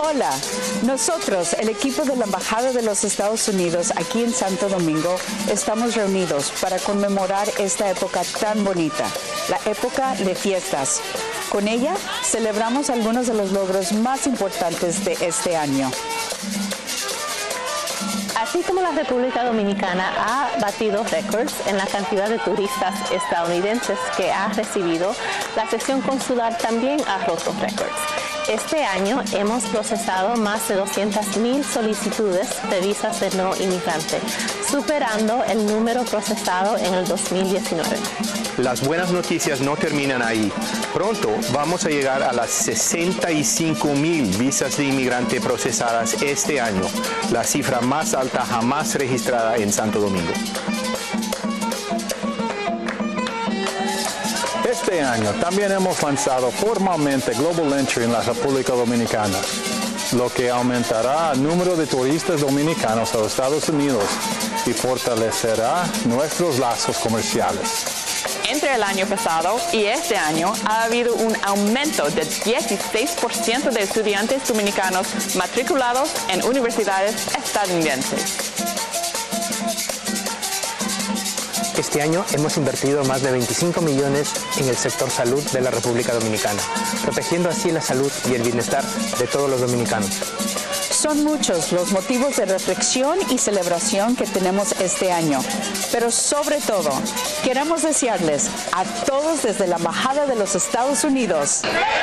Hola, nosotros, el equipo de la Embajada de los Estados Unidos aquí en Santo Domingo, estamos reunidos para conmemorar esta época tan bonita, la época de fiestas. Con ella, celebramos algunos de los logros más importantes de este año. Así como la República Dominicana ha batido récords en la cantidad de turistas estadounidenses que ha recibido, la sección consular también ha roto récords. Este año hemos procesado más de 200,000 solicitudes de visas de no inmigrante, superando el número procesado en el 2019. Las buenas noticias no terminan ahí. Pronto vamos a llegar a las 65,000 visas de inmigrante procesadas este año, la cifra más alta jamás registrada en Santo Domingo. Este año también hemos lanzado formalmente Global Entry en la República Dominicana, lo que aumentará el número de turistas dominicanos a los Estados Unidos y fortalecerá nuestros lazos comerciales. Entre el año pasado y este año ha habido un aumento de 16% de estudiantes dominicanos matriculados en universidades estadounidenses. Este año hemos invertido más de 25 millones en el sector salud de la República Dominicana, protegiendo así la salud y el bienestar de todos los dominicanos. Son muchos los motivos de reflexión y celebración que tenemos este año, pero sobre todo, queremos desearles a todos desde la Embajada de los Estados Unidos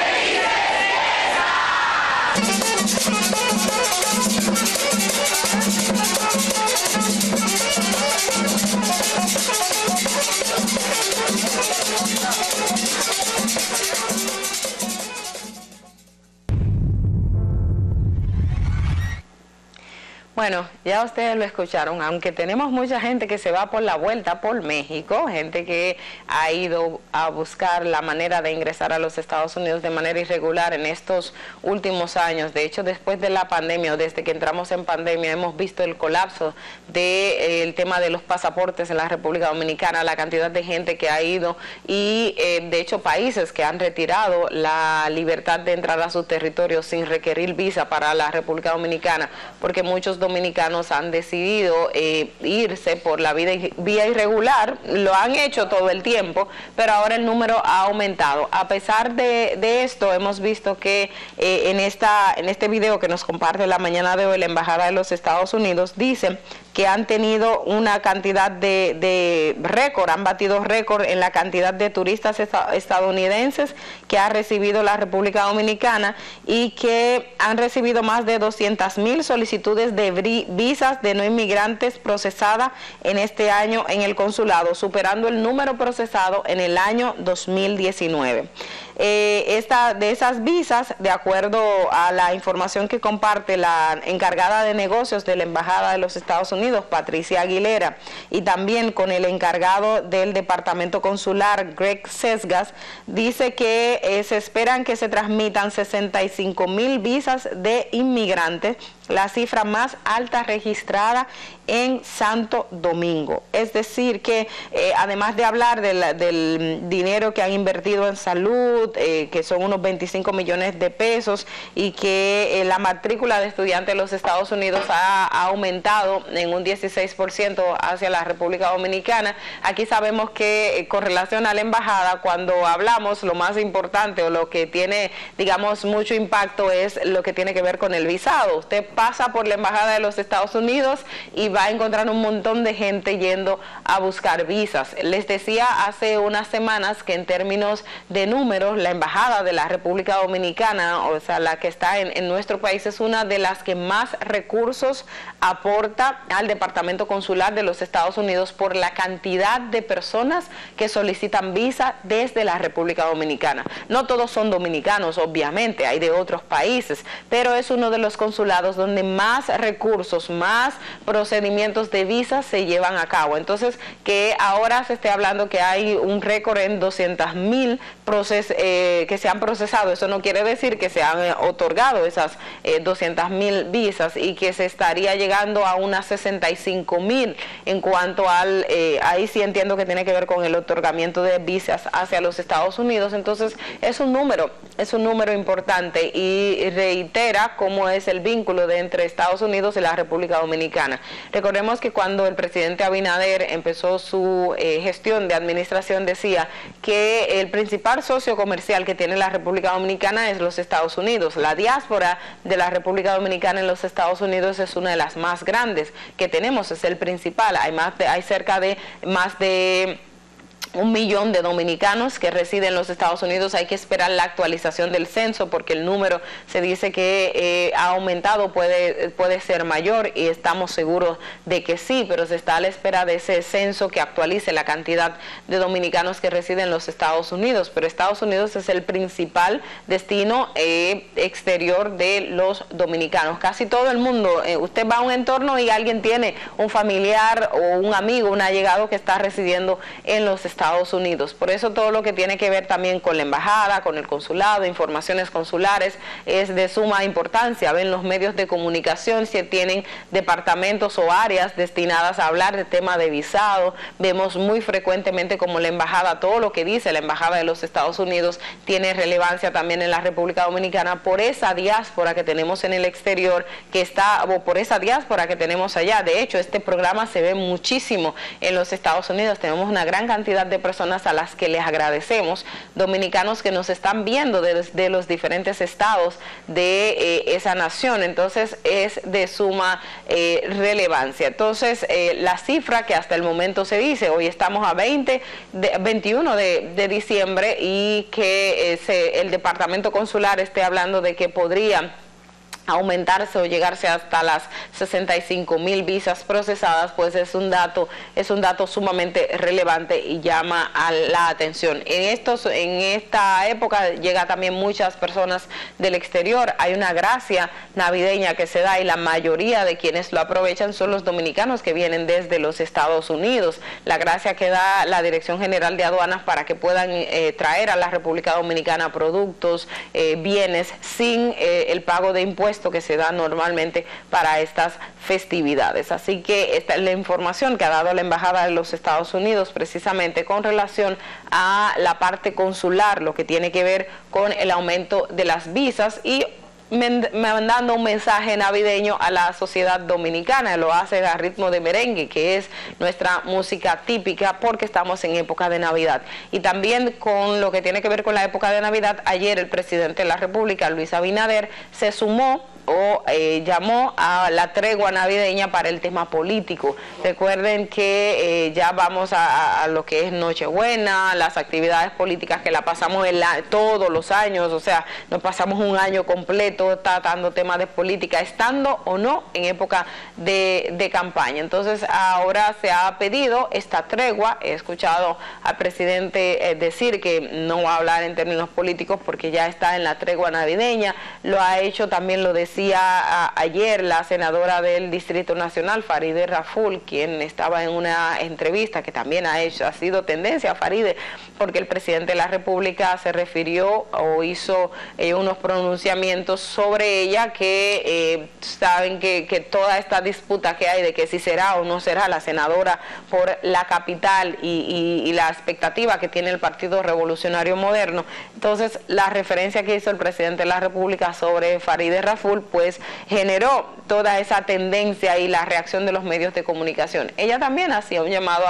Bueno, ya ustedes lo escucharon, aunque tenemos mucha gente que se va por la vuelta por México, gente que ha ido a buscar la manera de ingresar a los Estados Unidos de manera irregular en estos últimos años. De hecho, después de la pandemia o desde que entramos en pandemia hemos visto el colapso del tema de los pasaportes en la República Dominicana, la cantidad de gente que ha ido y de hecho países que han retirado la libertad de entrar a sus territorios sin requerir visa para la República Dominicana, porque muchos dominicanos han decidido irse por la vía irregular, lo han hecho todo el tiempo, pero ahora el número ha aumentado. A pesar de esto, hemos visto que en este video que nos comparte la mañana de hoy la Embajada de los Estados Unidos, dicen que han tenido una cantidad de récord, han batido récord en la cantidad de turistas estadounidenses que ha recibido la República Dominicana y que han recibido más de 200,000 solicitudes de visas de no inmigrantes procesadas en este año en el consulado, superando el número procesado en el año 2019. De esas visas, de acuerdo a la información que comparte la encargada de negocios de la Embajada de los Estados Unidos, Patricia Aguilera, y también con el encargado del Departamento Consular, Greg Sesgas, dice que se esperan que se transmitan 65,000 visas de inmigrantes, la cifra más alta registrada en Santo Domingo. Es decir que además de hablar del dinero que han invertido en salud, que son unos 25 millones de pesos y que la matrícula de estudiantes de los Estados Unidos ha aumentado en un 16% hacia la República Dominicana, aquí sabemos que con relación a la embajada, cuando hablamos, lo más importante o lo que tiene, digamos, mucho impacto es lo que tiene que ver con el visado. Usted pasa por la Embajada de los Estados Unidos y va a encontrar un montón de gente yendo a buscar visas. Les decía hace unas semanas que en términos de números, la Embajada de la República Dominicana, o sea, la que está en nuestro país, es una de las que más recursos aporta al Departamento Consular de los Estados Unidos por la cantidad de personas que solicitan visa desde la República Dominicana. No todos son dominicanos, obviamente, hay de otros países, pero es uno de los consulados donde más recursos, más procedimientos de visas se llevan a cabo. Entonces, que ahora se esté hablando que hay un récord en 200.000 que se han procesado, eso no quiere decir que se han otorgado esas 200.000 visas, y que se estaría llegando a unas 65.000 en cuanto al, ahí sí entiendo que tiene que ver con el otorgamiento de visas hacia los Estados Unidos. Entonces es un número importante, y reitera cómo es el vínculo entre Estados Unidos y la República Dominicana. Recordemos que cuando el presidente Abinader empezó su gestión de administración, decía que el principal socio comercial que tiene la República Dominicana es los Estados Unidos. La diáspora de la República Dominicana en los Estados Unidos es una de las más grandes que tenemos, es el principal. Hay cerca de más de 1 millón de dominicanos que residen en los Estados Unidos. Hay que esperar la actualización del censo, porque el número se dice que ha aumentado, puede ser mayor, y estamos seguros de que sí, pero se está a la espera de ese censo que actualice la cantidad de dominicanos que residen en los Estados Unidos. Pero Estados Unidos es el principal destino exterior de los dominicanos. Casi todo el mundo, usted va a un entorno y alguien tiene un familiar o un amigo, un allegado que está residiendo en los Estados Unidos. Por eso todo lo que tiene que ver también con la embajada, con el consulado, informaciones consulares, es de suma importancia. Ven los medios de comunicación si tienen departamentos o áreas destinadas a hablar de tema de visado. Vemos muy frecuentemente como la embajada, todo lo que dice la embajada de los Estados Unidos tiene relevancia también en la República Dominicana, por esa diáspora que tenemos en el exterior, que está, o por esa diáspora que tenemos allá. De hecho, este programa se ve muchísimo en los Estados Unidos. Tenemos una gran cantidad de personas a las que les agradecemos, dominicanos que nos están viendo desde los diferentes estados de esa nación. Entonces es de suma relevancia. Entonces la cifra que hasta el momento se dice, hoy estamos a 21 de diciembre, y que el departamento consular esté hablando de que podría aumentarse o llegarse hasta las 65.000 visas procesadas, pues es un dato sumamente relevante y llama a la atención. En esta época llega también muchas personas del exterior. Hay una gracia navideña que se da, y la mayoría de quienes lo aprovechan son los dominicanos que vienen desde los Estados Unidos. La gracia que da la Dirección General de Aduanas para que puedan traer a la República Dominicana productos, bienes, sin el pago de impuestos que se da normalmente para estas festividades. Así que esta es la información que ha dado la Embajada de los Estados Unidos precisamente con relación a la parte consular, lo que tiene que ver con el aumento de las visas, y mandando un mensaje navideño a la sociedad dominicana. Lo hace a ritmo de merengue, que es nuestra música típica, porque estamos en época de Navidad. Y también con lo que tiene que ver con la época de Navidad, ayer el presidente de la República, Luis Abinader, se sumó o llamó a la tregua navideña para el tema político. Recuerden que ya vamos a lo que es Nochebuena, las actividades políticas que la pasamos todos los años, o sea, nos pasamos un año completo tratando temas de política, estando o no en época de campaña. Entonces ahora se ha pedido esta tregua. He escuchado al presidente decir que no va a hablar en términos políticos porque ya está en la tregua navideña. Lo ha hecho, también lo decía ayer la senadora del Distrito Nacional, Farideh Raful, quien estaba en una entrevista que también ha sido tendencia, Farideh, porque el presidente de la República se refirió o hizo unos pronunciamientos sobre ella, que saben que toda esta disputa que hay de que si será o no será la senadora por la capital, y la expectativa que tiene el Partido Revolucionario Moderno. Entonces la referencia que hizo el presidente de la República sobre Farideh Raful pues generó toda esa tendencia y la reacción de los medios de comunicación. Ella también hacía un llamado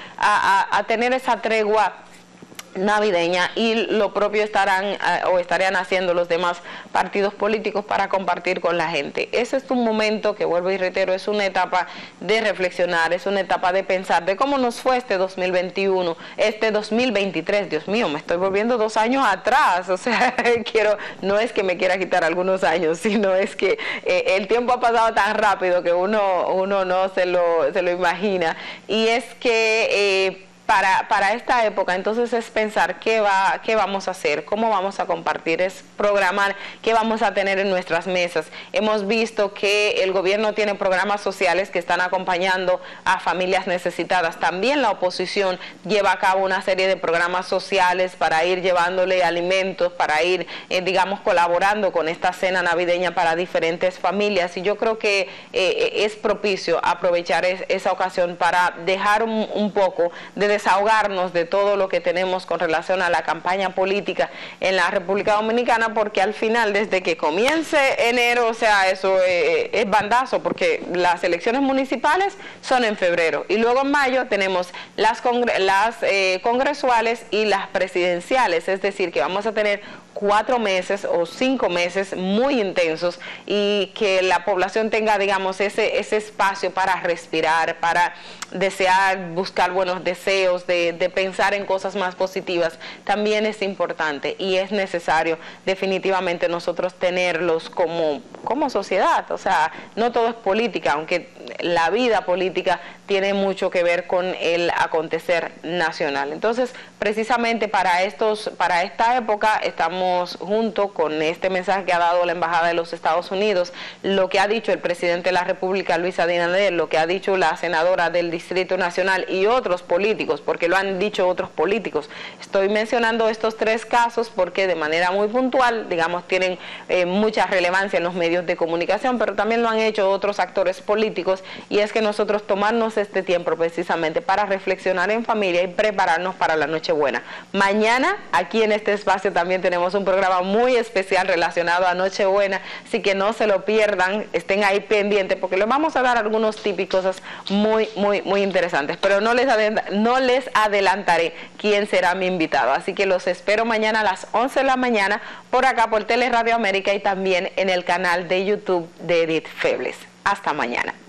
a tener esa tregua navideña, y lo propio estarían haciendo los demás partidos políticos para compartir con la gente. Ese es un momento que, vuelvo y reitero, es una etapa de reflexionar, es una etapa de pensar de cómo nos fue este 2021, este 2023, Dios mío, me estoy volviendo 2 años atrás, o sea, no es que me quiera quitar algunos años, sino es que el tiempo ha pasado tan rápido que uno no se lo imagina, y es que para esta época, entonces es pensar qué vamos a hacer, cómo vamos a compartir, es programar qué vamos a tener en nuestras mesas. Hemos visto que el gobierno tiene programas sociales que están acompañando a familias necesitadas. También la oposición lleva a cabo una serie de programas sociales para ir llevándole alimentos, para ir, digamos, colaborando con esta cena navideña para diferentes familias. Y yo creo que es propicio aprovechar esa ocasión para dejar un poco de desahogarnos de todo lo que tenemos con relación a la campaña política en la República Dominicana, porque al final, desde que comience enero, o sea, eso es bandazo, porque las elecciones municipales son en febrero y luego en mayo tenemos las congresuales y las presidenciales, es decir, que vamos a tener 4 meses o 5 meses muy intensos y que la población tenga, digamos, ese espacio para respirar, para desear, buscar buenos deseos, de pensar en cosas más positivas, también es importante y es necesario definitivamente nosotros tenerlos como sociedad. O sea, no todo es política, aunque la vida política tiene mucho que ver con el acontecer nacional. Entonces, precisamente para esta época estamos junto con este mensaje que ha dado la Embajada de los Estados Unidos, lo que ha dicho el presidente de la República, Luis Abinader, lo que ha dicho la senadora del Distrito Nacional y otros políticos, porque lo han dicho otros políticos. Estoy mencionando estos 3 casos porque de manera muy puntual, digamos, tienen mucha relevancia en los medios de comunicación, pero también lo han hecho otros actores políticos, y es que nosotros tomarnos este tiempo precisamente para reflexionar en familia y prepararnos para la Nochebuena. Mañana, aquí en este espacio también tenemos un programa muy especial relacionado a Nochebuena, así que no se lo pierdan, estén ahí pendientes, porque les vamos a dar algunos tips y cosas muy interesantes, pero no les adelantaré quién será mi invitado, así que los espero mañana a las 11 de la mañana por acá por Teleradio América y también en el canal de YouTube de Edith Febles. Hasta mañana.